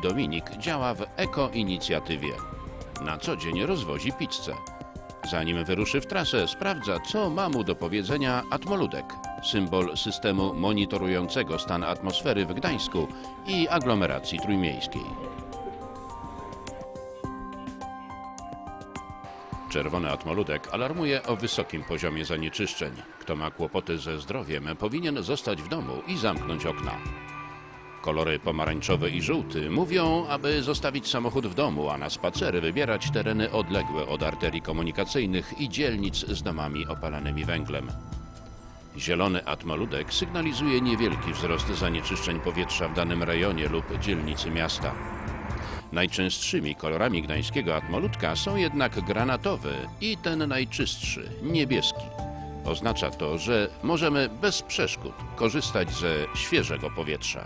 Dominik działa w Eko-Inicjatywie. Na co dzień rozwozi pizzę. Zanim wyruszy w trasę, sprawdza, co ma mu do powiedzenia Atmoludek, symbol systemu monitorującego stan atmosfery w Gdańsku i aglomeracji trójmiejskiej. Czerwony Atmoludek alarmuje o wysokim poziomie zanieczyszczeń. Kto ma kłopoty ze zdrowiem, powinien zostać w domu i zamknąć okna. Kolory pomarańczowy i żółty mówią, aby zostawić samochód w domu, a na spacery wybierać tereny odległe od arterii komunikacyjnych i dzielnic z domami opalanymi węglem. Zielony Atmoludek sygnalizuje niewielki wzrost zanieczyszczeń powietrza w danym rejonie lub dzielnicy miasta. Najczęstszymi kolorami gdańskiego Atmoludka są jednak granatowy i ten najczystszy, niebieski. Oznacza to, że możemy bez przeszkód korzystać ze świeżego powietrza.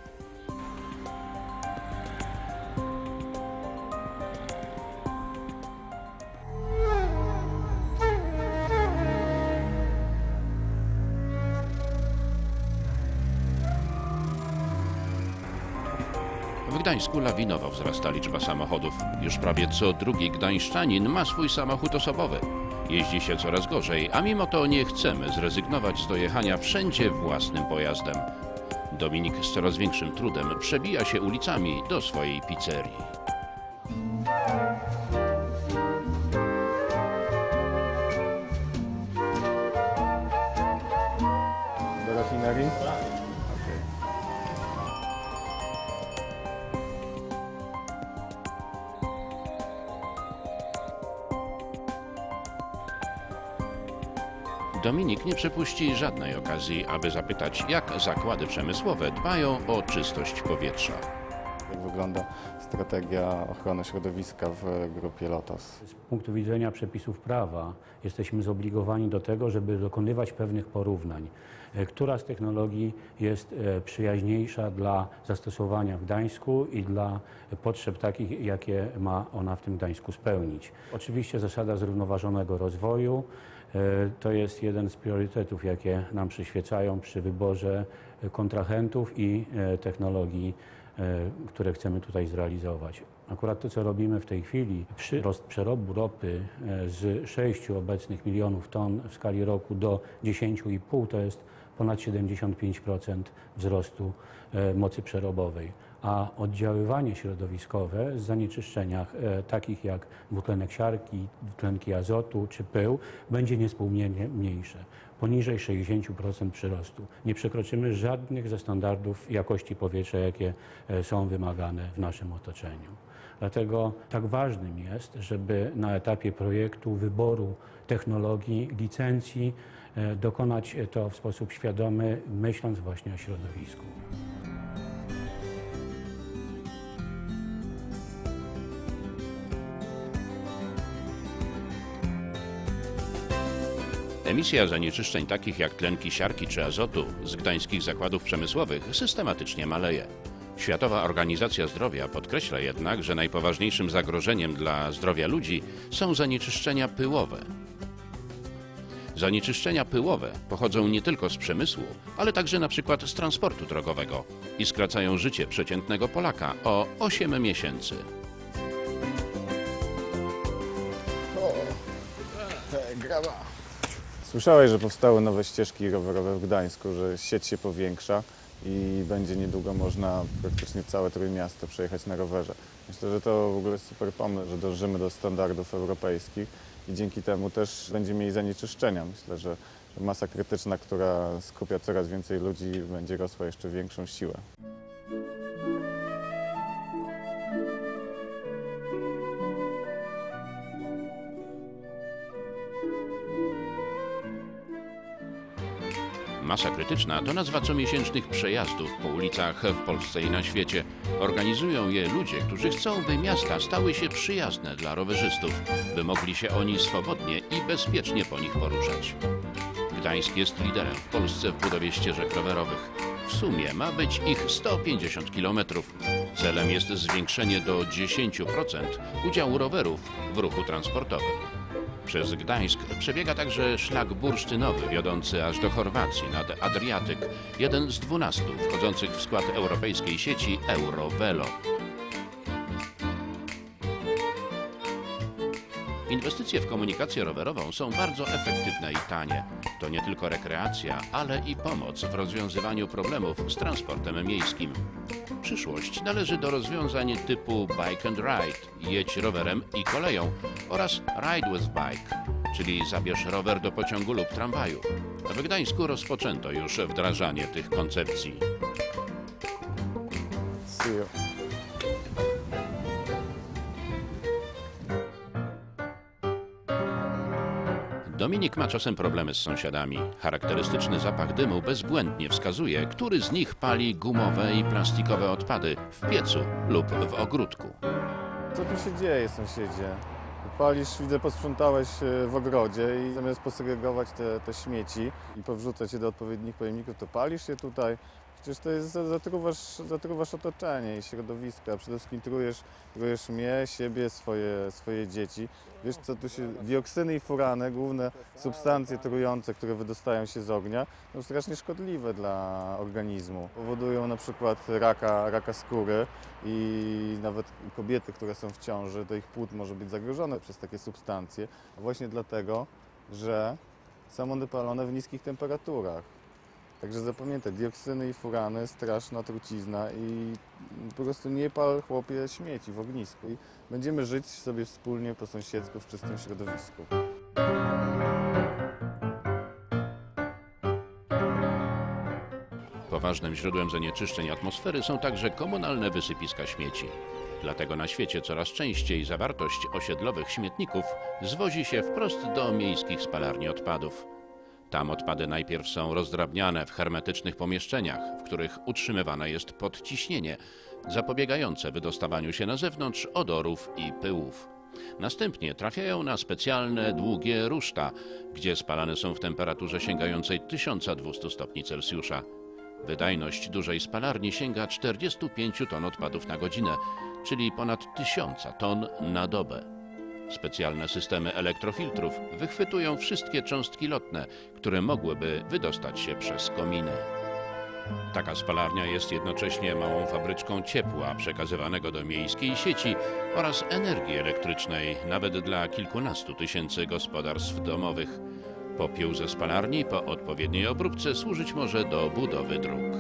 W Gdańsku lawinowo wzrasta liczba samochodów. Już prawie co drugi gdańszczanin ma swój samochód osobowy. Jeździ się coraz gorzej, a mimo to nie chcemy zrezygnować z dojechania wszędzie własnym pojazdem. Dominik z coraz większym trudem przebija się ulicami do swojej pizzerii. Do rafinerii? Dominik nie przepuści żadnej okazji, aby zapytać, jak zakłady przemysłowe dbają o czystość powietrza. Jak wygląda strategia ochrony środowiska w grupie Lotos? Z punktu widzenia przepisów prawa jesteśmy zobligowani do tego, żeby dokonywać pewnych porównań. Która z technologii jest przyjaźniejsza dla zastosowania w Gdańsku i dla potrzeb takich, jakie ma ona w tym Gdańsku spełnić. Oczywiście zasada zrównoważonego rozwoju to jest jeden z priorytetów, jakie nam przyświecają przy wyborze kontrahentów i technologii, które chcemy tutaj zrealizować. Akurat to, co robimy w tej chwili, przyrost przerobu ropy z 6 obecnych milionów ton w skali roku do 10,5 to jest ponad 75% wzrostu mocy przerobowej. A oddziaływanie środowiskowe z zanieczyszczeniach takich jak dwutlenek siarki, dwutlenki azotu czy pył będzie niewspółmiernie mniejsze. Poniżej 60% przyrostu. Nie przekroczymy żadnych ze standardów jakości powietrza, jakie są wymagane w naszym otoczeniu. Dlatego tak ważnym jest, żeby na etapie projektu, wyboru technologii, licencji dokonać to w sposób świadomy, myśląc właśnie o środowisku. Emisja zanieczyszczeń takich jak tlenki siarki czy azotu z gdańskich zakładów przemysłowych systematycznie maleje. Światowa Organizacja Zdrowia podkreśla jednak, że najpoważniejszym zagrożeniem dla zdrowia ludzi są zanieczyszczenia pyłowe. Zanieczyszczenia pyłowe pochodzą nie tylko z przemysłu, ale także na przykład z transportu drogowego i skracają życie przeciętnego Polaka o 8 miesięcy. Graba. Słyszałeś, że powstały nowe ścieżki rowerowe w Gdańsku, że sieć się powiększa i będzie niedługo można praktycznie całe Trójmiasto przejechać na rowerze. Myślę, że to w ogóle super pomysł, że dążymy do standardów europejskich i dzięki temu też będziemy mieli zanieczyszczenia. Myślę, że masa krytyczna, która skupia coraz więcej ludzi, będzie rosła jeszcze większą siłę. Masa krytyczna to nazwa comiesięcznych przejazdów po ulicach w Polsce i na świecie. Organizują je ludzie, którzy chcą, by miasta stały się przyjazne dla rowerzystów, by mogli się oni swobodnie i bezpiecznie po nich poruszać. Gdańsk jest liderem w Polsce w budowie ścieżek rowerowych. W sumie ma być ich 150 km. Celem jest zwiększenie do 10% udziału rowerów w ruchu transportowym. Przez Gdańsk przebiega także szlak bursztynowy wiodący aż do Chorwacji nad Adriatyk, jeden z 12 wchodzących w skład europejskiej sieci Eurovelo. Inwestycje w komunikację rowerową są bardzo efektywne i tanie. To nie tylko rekreacja, ale i pomoc w rozwiązywaniu problemów z transportem miejskim. Przyszłość należy do rozwiązań typu Bike and Ride, jedź rowerem i koleją, oraz Ride with Bike, czyli zabierz rower do pociągu lub tramwaju. W Gdańsku rozpoczęto już wdrażanie tych koncepcji. See you. Dominik ma czasem problemy z sąsiadami. Charakterystyczny zapach dymu bezbłędnie wskazuje, który z nich pali gumowe i plastikowe odpady w piecu lub w ogródku. Co tu się dzieje, sąsiedzie? Palisz, widzę, posprzątałeś w ogrodzie i zamiast posegregować te śmieci i powrzucać je do odpowiednich pojemników, to palisz je tutaj. Przecież to jest, zatruwasz otoczenie i środowisko, a przede wszystkim trujesz mnie, siebie, swoje dzieci. Wiesz, co tu się... Dioksyny i furany, główne substancje trujące, które wydostają się z ognia, są strasznie szkodliwe dla organizmu. Powodują na przykład raka skóry i nawet kobiety, które są w ciąży, to ich płód może być zagrożone przez takie substancje, a właśnie dlatego, że są one palone w niskich temperaturach. Także zapamiętaj, dioksyny i furany, straszna trucizna i po prostu nie pal, chłopie, śmieci w ognisku. I będziemy żyć sobie wspólnie po sąsiedzku w czystym środowisku. Poważnym źródłem zanieczyszczeń atmosfery są także komunalne wysypiska śmieci. Dlatego na świecie coraz częściej zawartość osiedlowych śmietników zwozi się wprost do miejskich spalarni odpadów. Tam odpady najpierw są rozdrabniane w hermetycznych pomieszczeniach, w których utrzymywane jest podciśnienie, zapobiegające wydostawaniu się na zewnątrz odorów i pyłów. Następnie trafiają na specjalne, długie ruszta, gdzie spalane są w temperaturze sięgającej 1200 stopni Celsjusza. Wydajność dużej spalarni sięga 45 ton odpadów na godzinę, czyli ponad 1000 ton na dobę. Specjalne systemy elektrofiltrów wychwytują wszystkie cząstki lotne, które mogłyby wydostać się przez kominy. Taka spalarnia jest jednocześnie małą fabryczką ciepła przekazywanego do miejskiej sieci oraz energii elektrycznej, nawet dla kilkunastu tysięcy gospodarstw domowych. Popiół ze spalarni po odpowiedniej obróbce służyć może do budowy dróg.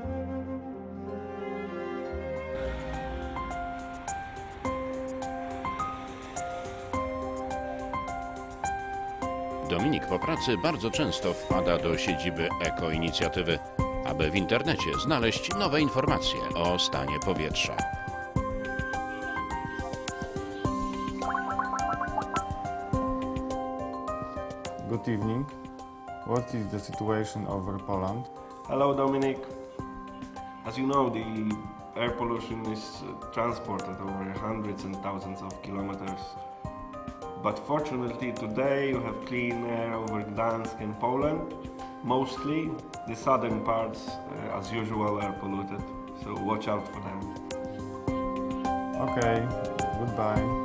Dominik po pracy bardzo często wpada do siedziby Eko-Inicjatywy, aby w internecie znaleźć nowe informacje o stanie powietrza. Good evening. What is the situation over Poland? Hello, Dominic. As you know, the air pollution is transported over hundreds and thousands of kilometers. But fortunately, today you have clean air over Gdansk and Poland. Mostly, the southern parts, as usual, are polluted. So watch out for them. Okay, goodbye.